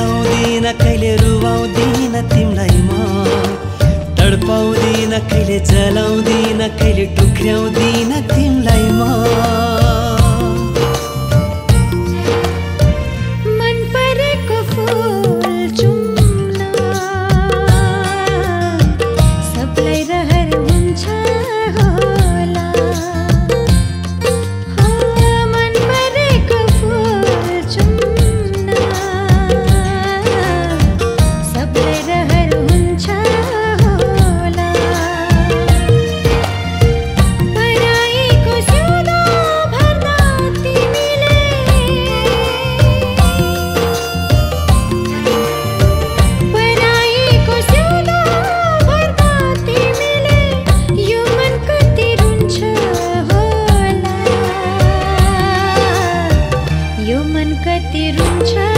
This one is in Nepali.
रुवाउँदिन कहिले रुवाउँदिन तिमीलाई म तडपाउँदिन कहिले जलाउँदिन कहिले टुक्र्याउँदिन तिमीलाई म यो मन कति रुन्छ